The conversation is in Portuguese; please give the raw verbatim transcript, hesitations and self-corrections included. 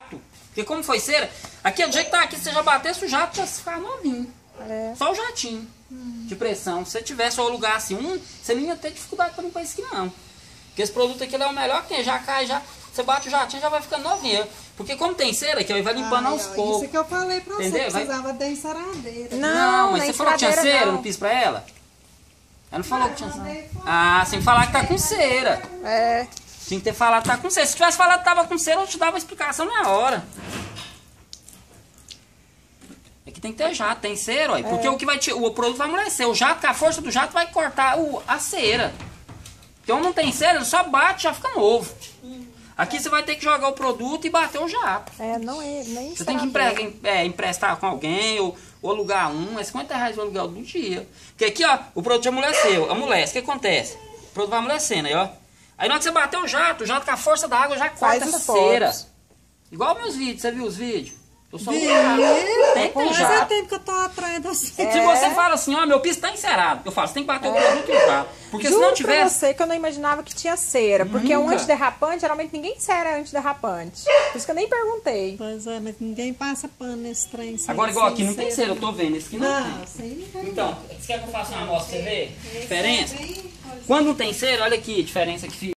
jato. Porque como foi cera, aqui do jeito que tá aqui, se você já batesse o jato, já ficar novinho. É. Só o jatinho hum. de pressão. Se você tivesse um lugar assim, um, você não ia ter dificuldade para limpar isso aqui não. Porque esse produto aqui é o melhor que tem, já cai, já, você bate o jatinho já vai ficando novinho. Porque como tem cera aqui, ele vai limpando Ai, aos ó, poucos. Isso que eu falei pra Entendeu? você, precisava da enceradeira. Não, não mas você falou que tinha cera não. no piso pra ela? Ela não falou que tinha cera. Ah, sem falar que tá com cera. É. Tinha que ter falado que tá com cera. Se tivesse falado que tava com cera, eu te dava a explicação na hora. Aqui tem que ter jato, tem cera, ó, porque é. o que vai te, o produto vai amolecer. O jato, com a força do jato, vai cortar o, a cera. Então não tem cera, ele só bate e já fica novo. Hum. Aqui você vai ter que jogar o produto e bater o jato. É, não é, nem Você tem que empre, é, emprestar com alguém ou, ou alugar um, é cinquenta reais o aluguel do dia. Porque aqui, ó, o produto já amoleceu, amolece. O que acontece? O produto vai amolecendo aí, ó. Aí na hora que você bater o jato, o jato com a força da água já corta essa cera. Igual meus vídeos, você viu os vídeos? Eu sou um tem que ter jato. Mas é tempo que eu tô atrás da você. É. Se você fala assim, ó, meu piso tá encerado, eu falo, você tem que bater é. o produto e o jato. Porque Juro se não tiver... pra você que eu não imaginava que tinha cera. Porque Nunca. um antiderrapante, geralmente ninguém cera antiderrapante. Por isso que eu nem perguntei. Pois é, mas ninguém passa pano nesse trem. Sem, Agora igual sem aqui não tem cera, eu tô vendo. Esse aqui não, não tem. Sim, não tem. Então, você quer que eu faça uma amostra pra você ver? Diferença? Quando não tem cera, olha aqui a diferença que fica.